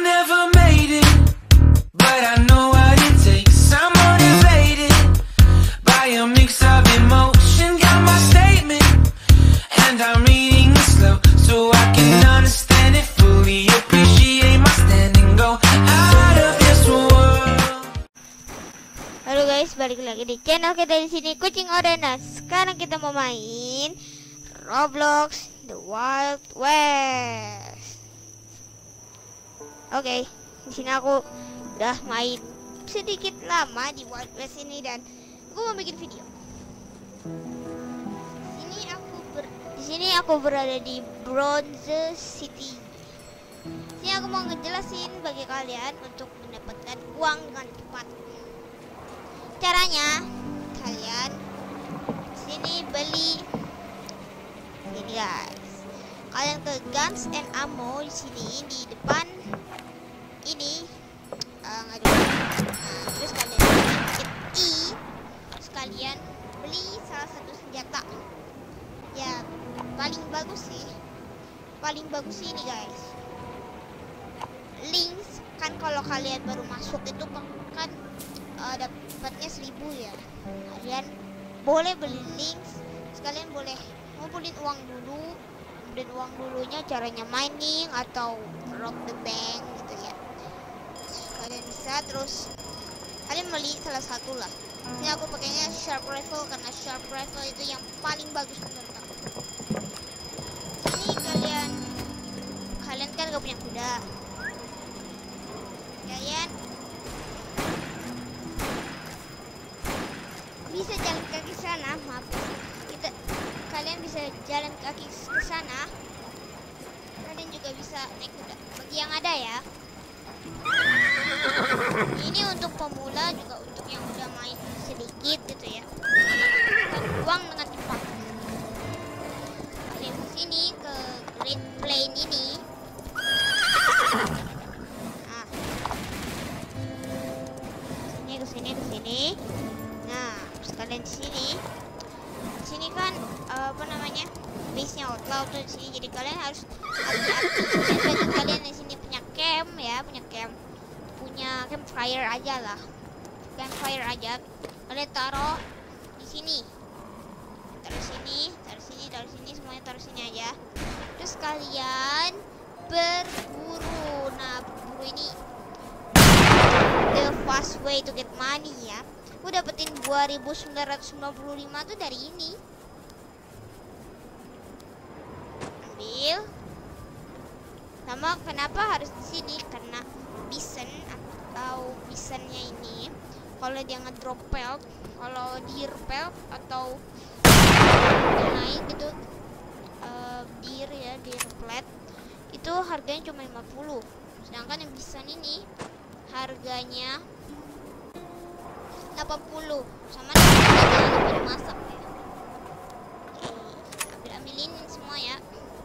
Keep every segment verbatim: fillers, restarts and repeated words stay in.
never made it, but I know what it takes. I'm motivated by a mix of emotion. Got my statement, and I'm reading it slow so I can understand it fully. Appreciate my standing, go out of this world. Halo guys, balik lagi di channel kita di sini Kucing Orena. Sekarang kita mau main Roblox The Wild West. Oke, okay, di sini aku udah main sedikit lama di Wild West ini dan aku mau bikin video. Ini aku ber, di sini aku berada di Bronze City. Ini aku mau ngejelasin bagi kalian untuk mendapatkan uang dengan cepat. Caranya, kalian sini beli ini guys. Kalian ke Guns and Ammo di sini di depan ini uh, ada. Nah, terus kalian pencet I, terus kalian beli salah satu senjata. Ya, paling bagus sih. Paling bagus sih ini guys. Links kan kalau kalian baru masuk itu kan uh, dapatnya seribu ya. Kalian boleh beli links, sekalian boleh ngumpulin uang dulu. Dan uang dulunya caranya mining atau rob the bank gitu ya. Kalian bisa terus kalian beli salah satu lah. Ini aku pakainya sharp rifle karena sharp rifle itu yang paling bagus menurut aku. Ini kalian kalian kan gak punya kuda. Kalian bisa jalan kaki sana, maaf kita kalian bisa jalan kaki ke sana. Kalian juga bisa naik kuda bagi yang ada ya. Ini untuk pemula juga untuk yang udah main sedikit gitu ya. Dan uang dengan cepat. Kalian kesini ke Great Plain ini. Nah, sini kesini kesini. Nah, terus kalian di sini. Di sini kan uh, apa namanya? Base-nya outlaw tuh di sini. Jadi kalian harus hati-hati. Dan bagi kalian di sini punya camp ya, punya camp, punya campfire aja lah. Campfire aja. Kalian taruh di sini. Taruh sini, taruh sini, taruh sini, semuanya taruh sini aja. Terus kalian berburu. Nah, berburu ini the fast way to get money ya. Aku dapetin dua ribu sembilan ratus sembilan puluh lima tuh dari ini. Ambil. Sama kenapa harus di sini? Karena bison atau bisonnya ini kalau dia ngedrop pelt, kalau deer pelt atau yang lain gitu, uh, deer ya, deer pelt itu harganya cuma lima puluh. Sedangkan yang bison ini harganya delapan puluh. Sama dengan dimasak ya. Oke, ambil ambilin semua ya.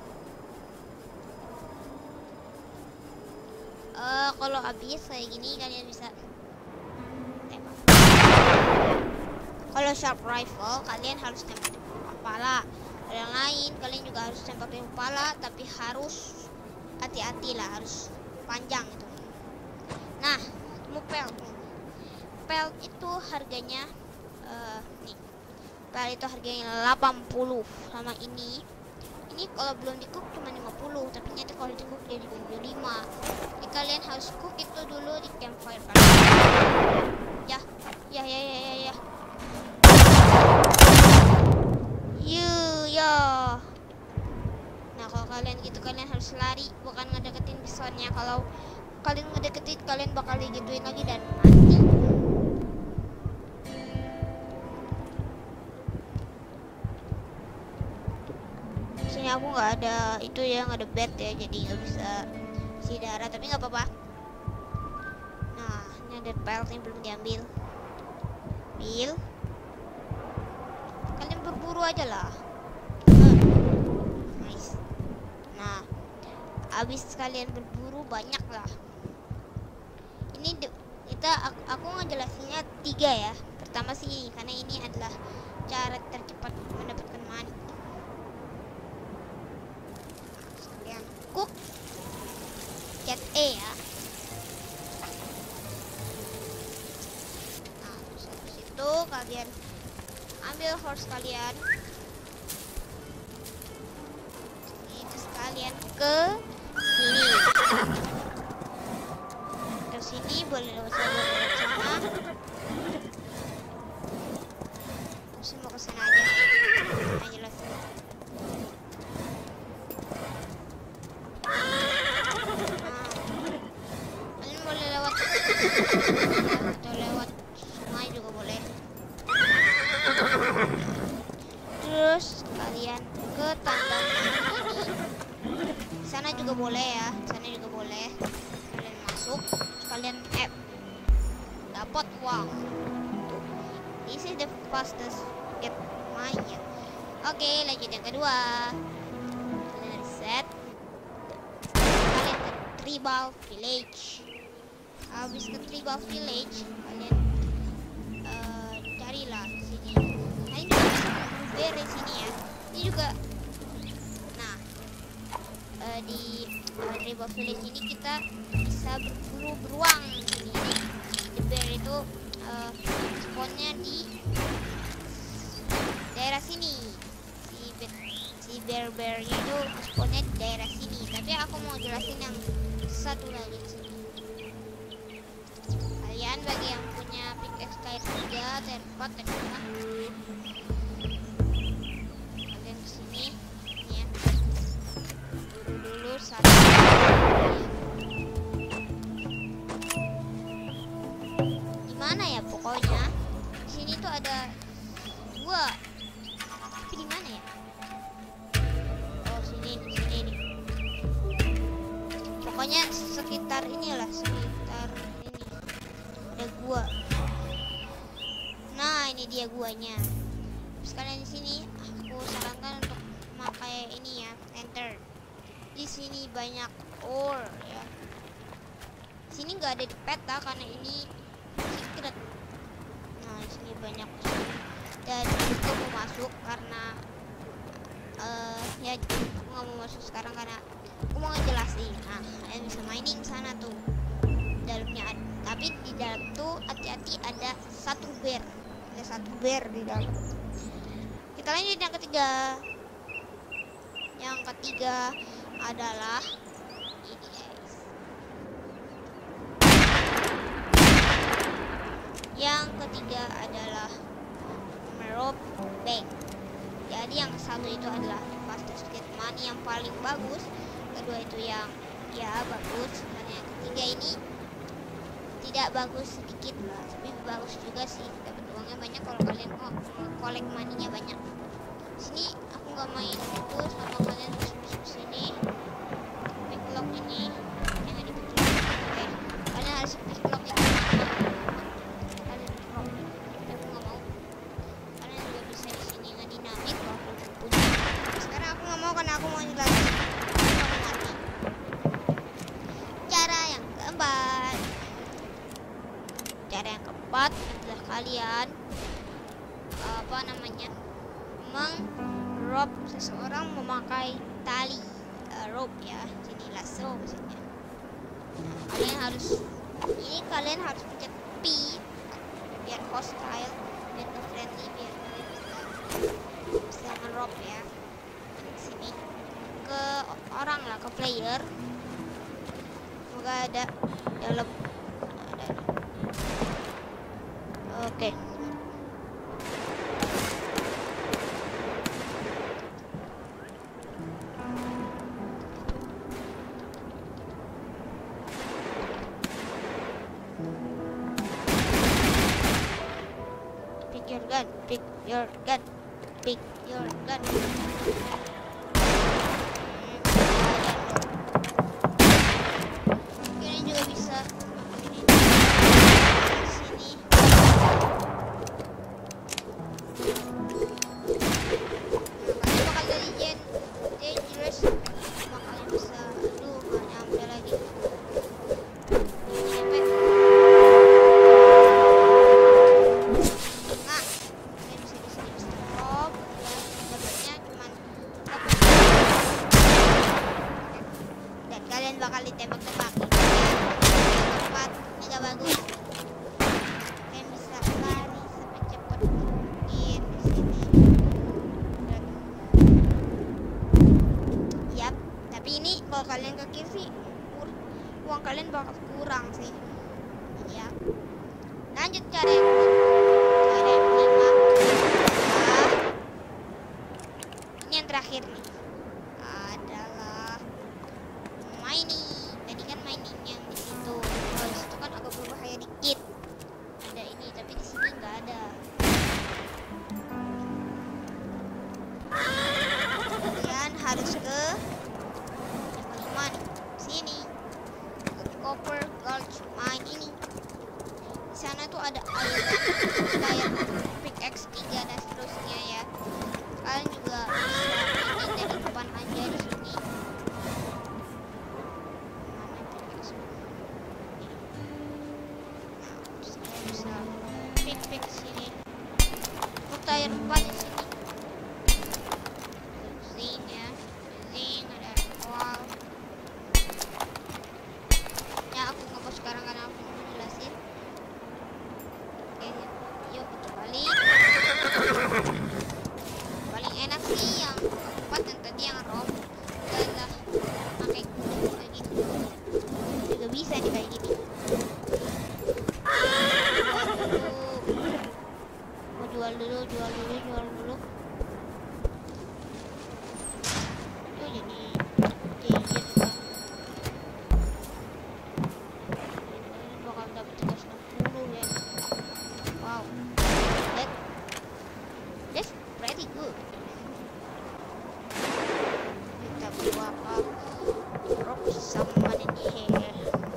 Uh, kalau habis kayak gini kalian bisa tembak. Kalau sharp rifle kalian harus tembak di kepala. Kalau yang lain kalian juga harus tembak di kepala, tapi harus hati-hati lah, harus panjang itu. Nah, mau pelt. Pelt itu harganya uh, nih. Pelt itu harganya delapan puluh sama ini. Ini kalau belum di cook cuma lima puluh, tapi nanti kalau di cook jadi dua puluh lima. Jadi kalian harus cook itu dulu di campfire kalian. Ya, ya, ya, ya, ya, ya. Yu, ya. Nah, kalau kalian gitu kalian harus lari, bukan ngedeketin bisonnya. Kalau kalian ngedeketin kalian bakal digituin lagi dan mati. Sini aku nggak ada itu ya, nggak ada bed ya, jadi nggak bisa isi darah, tapi nggak apa-apa. Nah, ini ada pelt yang belum diambil. Ambil. Kalian berburu aja lah. Nice. Nah, habis kalian berburu banyak lah. Ini kita aku, aku ngejelasinnya tiga ya. Pertama sih karena ini adalah cara tercepat mendapatkan money. Cook, chat E ya. kalian ambil horse kalian. Ini terus kalian ke sini. Ke sini boleh lewat sana, boleh lewat sana. Terus mau ke sana aja. Nah, jelas. Kalian boleh lewat atau lewat sungai juga boleh. Terus kalian ke tandang ini. Sana juga boleh ya, sana juga boleh. Kalian masuk, terus kalian F. Dapat uang. This is the fastest get money. Oke, lanjut yang kedua. Kalian reset. Kalian ke tribal village. Habis ke tribal village, kalian uh, carilah sini. Nah, ini juga bisa blueberry di sini ya. Ini juga. Nah, uh, di uh, tribal village ini kita bisa berburu beruang di sini. Jadi, bear itu uh, spawnnya di daerah sini. Si bear, si bear bearnya itu spawnnya di daerah sini. Tapi aku mau jelasin yang satu lagi di sini. Kalian bagi yang punya pickaxe tier tiga, tier empat, tier lima, kalian kesini ya, buru dulu satu. Gimana ya pokoknya di sini tuh ada dua, tapi di mana ya? Oh sini, sini nih. Pokoknya sekitar inilah, sekitar ini ada gua. Nah ini dia guanya. Terus kalian di sini aku sarankan untuk memakai ini ya, enter. Di sini banyak ore ya. Di sini nggak ada di peta karena ini secret. Nah di sini banyak dan aku mau masuk karena uh, ya aku nggak mau masuk sekarang karena aku mau ngejelasin. Nah kalian bisa mining sana tuh dalamnya ada, tapi di dalam tuh hati-hati ada satu bear, ada satu bear di dalam. Kita lanjut yang ketiga. Yang ketiga adalah ini guys. Yang ketiga adalah Merop Bank. Jadi yang satu itu adalah fastest get money yang paling bagus, kedua itu yang ya bagus, dan yang ketiga ini tidak bagus sedikit lah, tapi bagus juga sih, dapat uangnya banyak kalau kalian kok kolek maninya banyak. Sini aku nggak main itu sama kalian, terus masuk sini backlog ini jangan dipencet. Oke, kalian harus backlog itu kalian drop, tapi aku nggak mau. Kalian juga bisa di sini ngedinamit kalau aku punya. Sekarang aku nggak mau karena aku mau jelasin kamu mati. Cara yang keempat. Cara yang keempat adalah kalian apa namanya meng-rope seseorang memakai tali uh, rope ya, jadi lasso maksudnya. Nah, kalian harus ini kalian harus pencet P biar hostile, biar ke friendly, biar kalian bisa bisa nge-rope ya. Di sini ke orang lah, ke player. Semoga ada dalam. Oke. Okay. Pick your gun, pick your gun, pick your gun. Ini juga bisa. uang kalian bakal kurang sih. Ya. Lanjut cara yang cara yang kelima. Nah, ini yang terakhir nih. Adalah mining. Tadi kan mining yang di situ. Kalau di situ kan agak berbahaya dikit. Ada ini, tapi di sini nggak ada. Kalian harus ke yang kelima nih, sini, ke copper gulch mine ini. Di sana tuh ada island kayak pickaxe tiga dan seterusnya ya. Kalian juga bisa ini dari depan aja di sini. Mana pickaxe? Nah, terus kalian bisa pick pick sini. Untuk tayar depan di sini. Zinc ya, zinc ada wall. Ya aku ngepost sekarang karena aku mau jelasin. Oke, yuk kita balik. Paling enak sih yang keempat dan tadi yang rom. Adalah pakai gunung kayak gini. Juga bisa nih kayak gini. Jual dulu, jual dulu, jual dulu. Oh jadi gadget kan. Ini bakal dapat tiga ratus enam puluh ya. Wow, that that's pretty good. Kita bakal drop someone in here.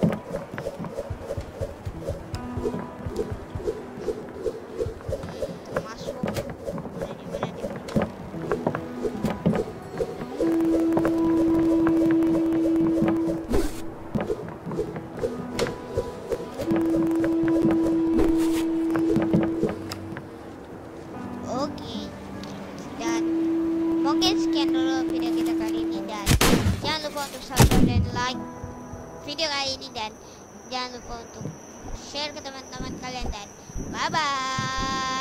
Masuk. Mana dia, mana dia? Oke, dan mungkin sekian dulu video kita kali ini, dan jangan lupa untuk subscribe dan like video kali ini, dan jangan lupa untuk share ke teman-teman kalian, dan bye bye.